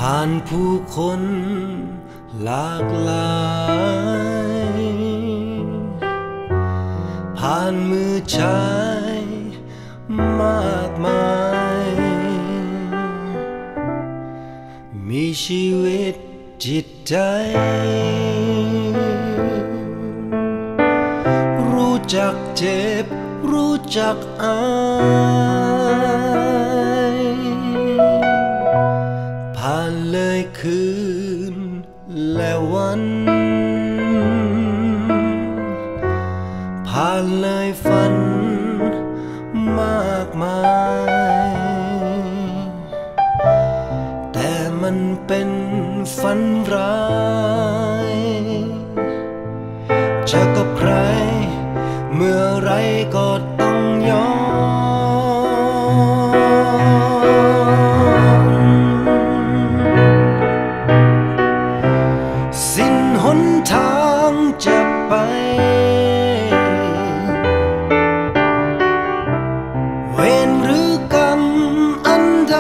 ผ่านผู้คนหลากหลายผ่านมือชายมากมายมีชีวิตจิตใจรู้จักเจ็บรู้จักอายผ่านเลยคืนและวันผ่านเลยฝันมากมายแต่มันเป็นฝันร้ายจะกับใครเมื่อไรก็ต้องยอมสิ้นหนทางจะไปเวรหรือกรรมอันใด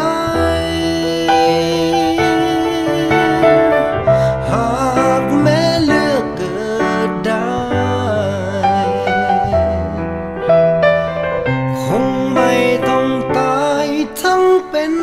หากแม้เลือกเกิดได้คงไม่ต้องตายทั้งเป็น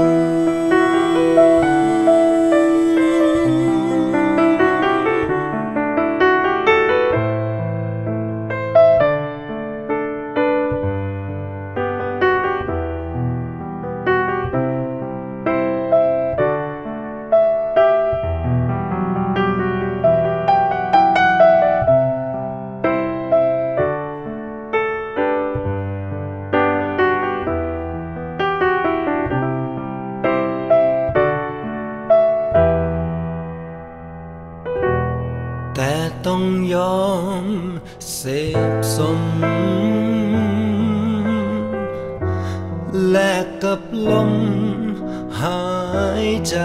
แต่ต้องยอมเสพสมแลกกับลมหายใจ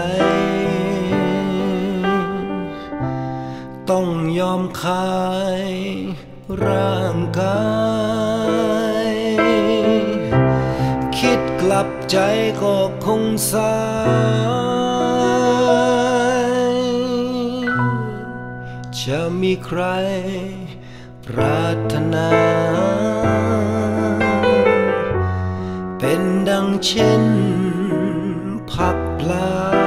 ต้องยอมขายร่างกายคิดกลับใจก็คงสายจะมีใครปรารถนาเป็นดังเช่นผักปลา